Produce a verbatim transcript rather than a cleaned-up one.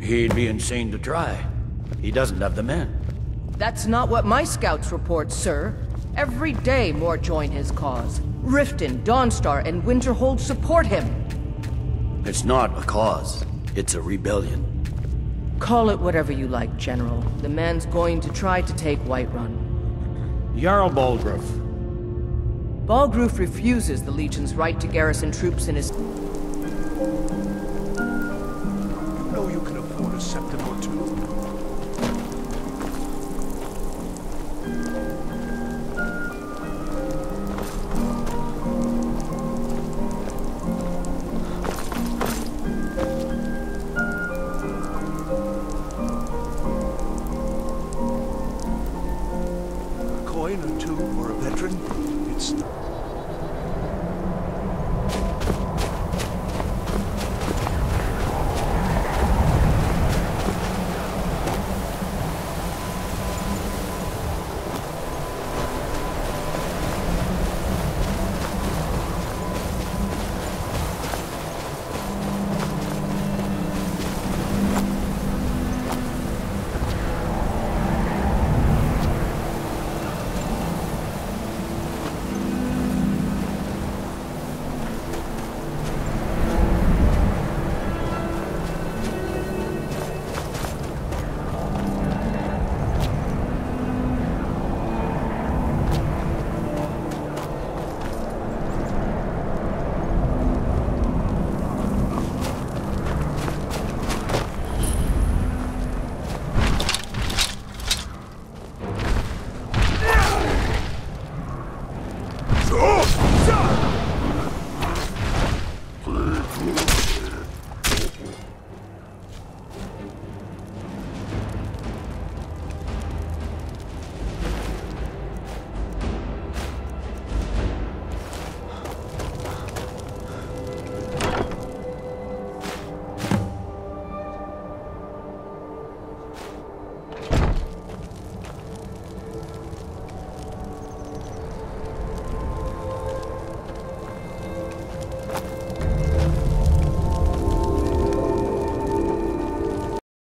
He'd be insane to try. He doesn't have the men. That's not what my scouts report, sir. Every day more join his cause. Riften, Dawnstar, and Winterhold support him. It's not a cause. It's a rebellion. Call it whatever you like, General. The man's going to try to take Whiterun. Jarl Balgruuf. Balgruuf refuses the Legion's right to garrison troops in his... You know you can afford a septim or two.